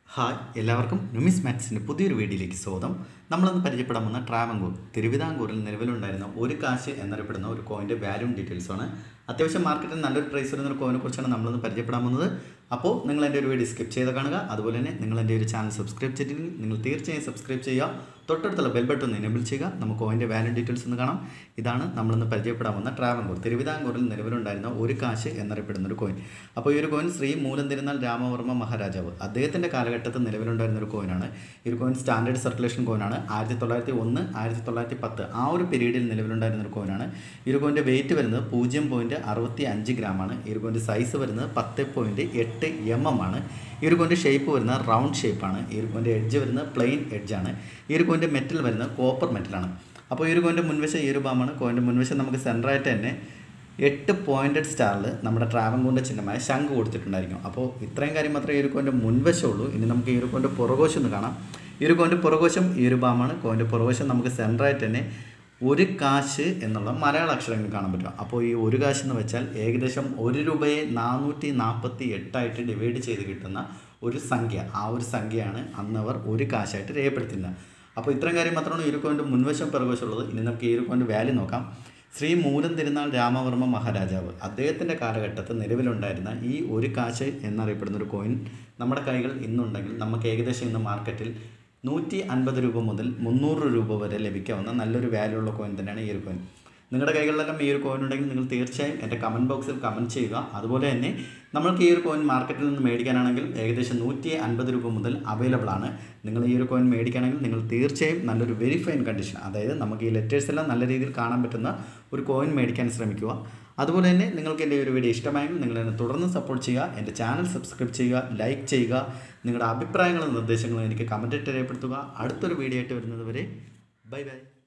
Hi എല്ലാവർക്കും ന്യൂമിസ്മാറ്റിസ്റ്റിൻ്റെ പുതിയൊരു വീഡിയോയിലേക്ക് സ്വാഗതം. നമ്മളൊന്ന് പരിചയപ്പെടാൻ പോകുന്ന ട്രാവൻകൂർ തിരുവിതാംകൂറിൽ നിലവിലുണ്ടായിരുന്ന ഒരു കാശ് എന്നറിയപ്പെടുന്ന ഒരു കോയിൻ്റെ വാല്യൂ ഡീറ്റെയിൽസാണ്. അത്യാവശ്യം മാർക്കറ്റിൽ നല്ലൊരു പ്രൈസ് വരുന്ന ഒരു കോയിനെ കുറിച്ചാണ് നമ്മളൊന്ന് പരിചയപ്പെടാൻ പോകുന്നത്. അപ്പോൾ നിങ്ങൾ എൻ്റെ ഒരു വീഡിയോ സ്കിപ്പ് ചെയ്ത് കാണുക. അതുപോലെ തന്നെ നിങ്ങൾ എൻ്റെ ഒരു ചാനൽ സബ്സ്ക്രൈബ് ചെയ്തിട്ടുണ്ടെങ്കിൽ നിങ്ങൾ തീർച്ചയായും സബ്സ്ക്രൈബ് ചെയ്യുക. തൊട്ടടുത്തുള്ള ബെൽ ബട്ടൺ എനേബിൾ ചെയ്യുക. നമുക്ക് കോയിൻ്റെ വാല്യൂ ഡീറ്റെയിൽസ് ഒന്ന് കാണാം. ഇതാണ് നമ്മളൊന്ന് പരിചയപ്പെടാൻ പോകുന്ന ട്രാവൻകൂർ തിരുവിതാംകൂറിൽ നിലവിലുണ്ടായിരുന്ന ഒരു കാശ് എന്നറിയപ്പെടുന്ന ഒരു കോയിൻ. അപ്പോൾ ഈ ഒരു കോയിൻ ശ്രീ മൂലം തിരുനാൾ രാമവർമ്മ മഹാരാജാവ് അദ്ദേഹത്തിൻ്റെ കാലഘട്ടത്തിൽ നിലവിലുണ്ടായിരുന്ന ഒരു കോയിനാണ്. ഈ ഒരു കോയിൻ സ്റ്റാൻഡേർഡ് സർക്കുലേഷൻ കോയിനാണ്. 1901, 1910 ആ ഒരു പീരീഡിൽ നിലവിലുണ്ടായിരുന്ന ഒരു കോയിനാണ്. ഈ ഒരു കോയിൻ്റെ വെയിറ്റ് വരുന്നത് 0.65 ഗ്രാമാണ്. ഈ ഒരു കോയിൻ്റെ സൈസ് വരുന്നത് 10.8 mm ആണ്. ഈ ഒരു കോയിൻ്റെ ഷേപ്പ് വരുന്നത് റൗണ്ട് ഷേപ്പാണ്. ഈ ഒരു കോയിൻ്റെ എഡ്ജ് വരുന്നത് പ്ലെയിൻ എഡ്ജാണ്. ഈ ഒരു കോയിൻ്റെ മെറ്റൽ വരുന്നത് കോപ്പർ മെറ്റലാണ്. അപ്പോൾ ഈ ഒരു കോയിൻ്റെ മുൻവശം ഈ ഒരു ഭാഗമാണ്. കോയിൻ്റെ മുൻവശം നമുക്ക് സെൻറ്ററായിട്ട് തന്നെ 8 പോയിൻറ്റഡ് സ്റ്റാറിൽ നമ്മുടെ ട്രാവൻകൂറിൻ്റെ ചിഹ്നമായ ശംഖ് കൊടുത്തിട്ടുണ്ടായിരിക്കും. അപ്പോൾ ഇത്രയും കാര്യം മാത്രമേ ഈ ഒരു കോയിൻ്റെ മുൻവശമുള്ളൂ. ഇനി നമുക്ക് ഈ ഒരു കോയിൻ്റെ പുറകോശം ഒന്ന് കാണാം. ഈ ഒരു കോയിൻ്റെ പുറകോശം ഈ ഒരു ഭാഗമാണ്. കോയിൻ്റെ പുറകോശം നമുക്ക് സെൻറ്ററായിട്ട് തന്നെ ഒരു കാശ് എന്നുള്ള മലയാള അക്ഷരങ്ങൾ കാണാൻ പറ്റും. അപ്പോൾ ഈ ഒരു കാശ് എന്ന് വെച്ചാൽ ഏകദേശം 1 രൂപയെ 448 ഡിവൈഡ് ചെയ്ത് കിട്ടുന്ന ഒരു സംഖ്യ. ആ ഒരു സംഖ്യയാണ് അന്നവർ ഒരു കാശായിട്ട് രേഖപ്പെടുത്തുന്നത്. അപ്പോൾ ഇത്രയും കാര്യം മാത്രമാണ് ഈ ഒരു കോയിൻ്റെ മുൻവശം പിറകുവശമുള്ളത്. ഇനി നമുക്ക് ഈ ഒരു കോയിൻ്റെ വാല്യൂ നോക്കാം. ശ്രീ മൂലം തിരുനാൾ രാമവർമ്മ മഹാരാജാവ് അദ്ദേഹത്തിൻ്റെ കാലഘട്ടത്തിൽ നിലവിലുണ്ടായിരുന്ന ഈ ഒരു കാശ് എന്നറിയപ്പെടുന്ന ഒരു കോയിൻ നമ്മുടെ കൈകൾ ഇന്നുണ്ടെങ്കിൽ നമുക്ക് ഏകദേശം ഇന്ന് മാർക്കറ്റിൽ 150 രൂപ മുതൽ 300 രൂപ വരെ ലഭിക്കാവുന്ന നല്ലൊരു വാല്യൂ ഉള്ള കോയിൻ തന്നെയാണ് ഈ ഒരു കോയിൻ. നിങ്ങളുടെ കൈകളിലെല്ലാം ഈ ഒരു കോയിൻ ഉണ്ടെങ്കിൽ നിങ്ങൾ തീർച്ചയായും എൻ്റെ കമൻറ്റ് ബോക്സിൽ കമൻറ്റ് ചെയ്യുക. അതുപോലെ തന്നെ നമ്മൾക്ക് ഈ ഒരു കോയിൻ മാർക്കറ്റിൽ നിന്ന് മേടിക്കാനാണെങ്കിൽ ഏകദേശം 150 രൂപ മുതൽ അവൈലബിൾ ആണ്. നിങ്ങൾ ഈ ഒരു കോയിൻ മേടിക്കുകയാണെങ്കിൽ നിങ്ങൾ തീർച്ചയായും നല്ലൊരു വെരിഫൈൻ കണ്ടീഷൻ, അതായത് നമുക്ക് ഈ ലെറ്റേഴ്സ് എല്ലാം നല്ല രീതിയിൽ കാണാൻ പറ്റുന്ന ഒരു കോയിൻ മേടിക്കാൻ ശ്രമിക്കുക. അതുപോലെ തന്നെ നിങ്ങൾക്ക് എൻ്റെ ഒരു വീഡിയോ ഇഷ്ടമായെങ്കിൽ നിങ്ങൾ എന്നെ തുടർന്ന് സപ്പോർട്ട് ചെയ്യുക. എൻ്റെ ചാനൽ സബ്സ്ക്രൈബ് ചെയ്യുക, ലൈക്ക് ചെയ്യുക. നിങ്ങളുടെ അഭിപ്രായങ്ങളും നിർദ്ദേശങ്ങളും എനിക്ക് കമൻറ്റായിട്ട് രേഖപ്പെടുത്തുക. അടുത്തൊരു വീഡിയോ ആയിട്ട് വരുന്നത് വരെ ബൈ ബൈ.